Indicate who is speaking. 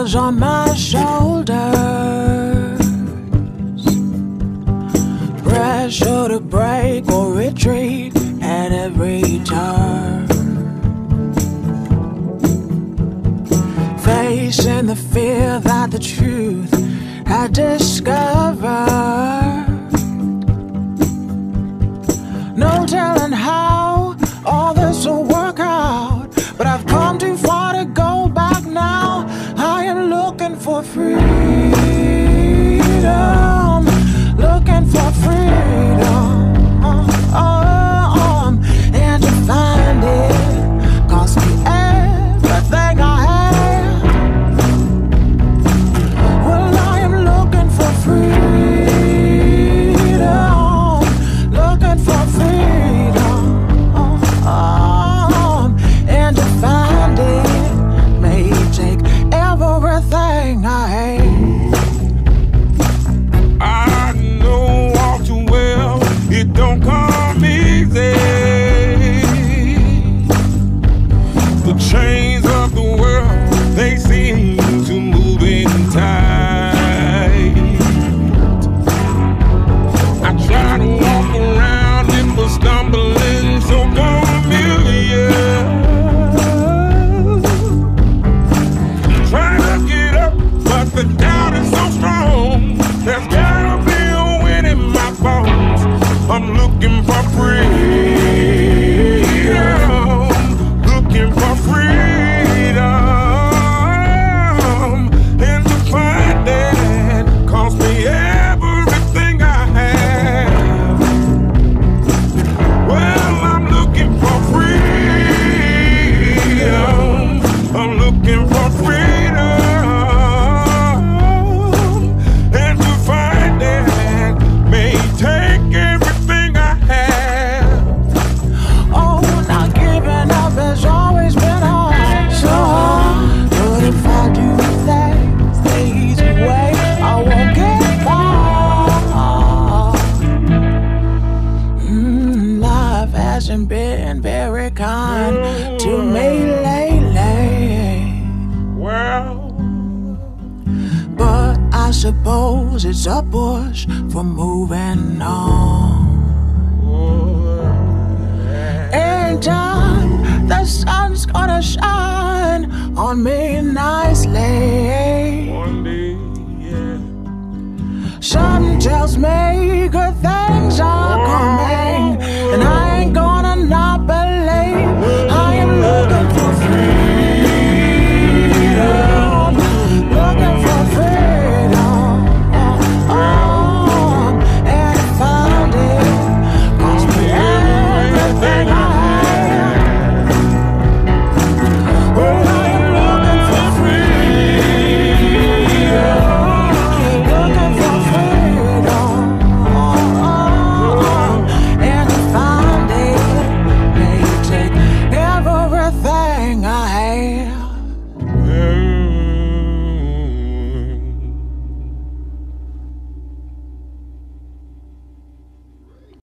Speaker 1: wheels on my shoulders, pressure to break or retreat at every turn, facing the fear that the truth I discovered. No telling how all this will work out, but I've come too far to go back now. I am looking for freedom, looking for freedom, and to find it cost me everything I have. Well, I am looking for freedom, looking for freedom, and to find it may take everything I hate.
Speaker 2: I know all too well it don't come easy. The chains of the world, they seem to move in tight. I try to walk around it, but stumbling so familiar. Trying to get up, but the doubt is so strong. There's gotta be a wind in my bones. I'm looking for freedom, looking for freedom, and to find that cost me everything I have. Well, I'm looking for freedom, I'm looking for freedom, and to find that may take everything I have.
Speaker 1: Oh, not giving up has always been hard, so hard. But if I do things the easy way, I won't get far. Life hasn't been very kind to me lately,
Speaker 2: Well,
Speaker 1: but I suppose it's a push for moving on. In time, the sun's gonna shine on me nicely.
Speaker 2: one day, yeah.
Speaker 1: Something tells me